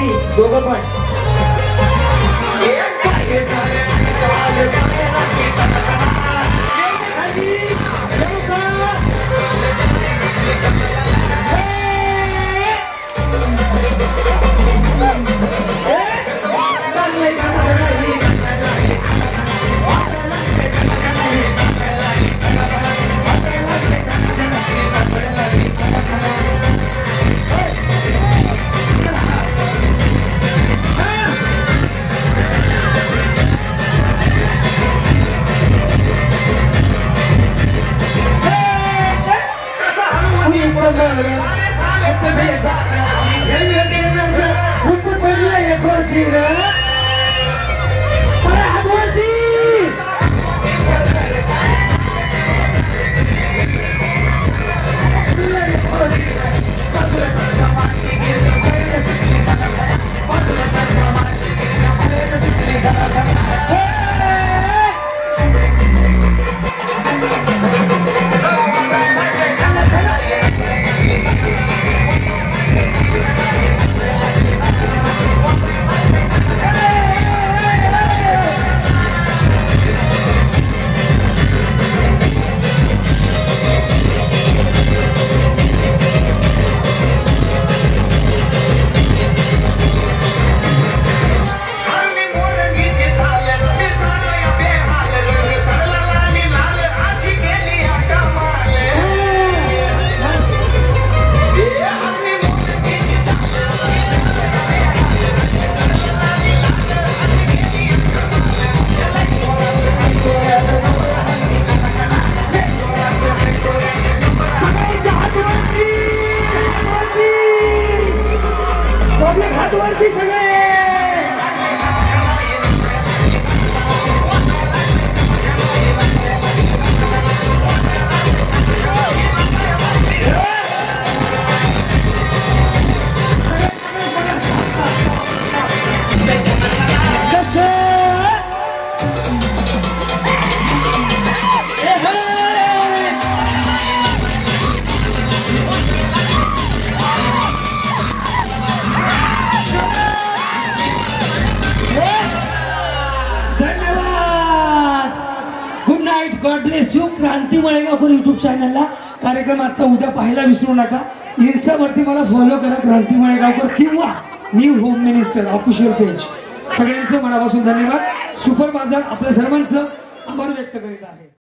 दोघी दोघं पण God bless you. Kranti Malegaonkar YouTube चॅनलला कार्यक्रमाचा उद्या पाहायला विसरू नका. इन्स्टावरती मला फॉलो करा क्रांती मळेगावकर किंवा new home minister official page. सगळ्यांचं मनापासून धन्यवाद. सुपर बाजार आपल्या सर्वांचं आभार व्यक्त करीत आहे.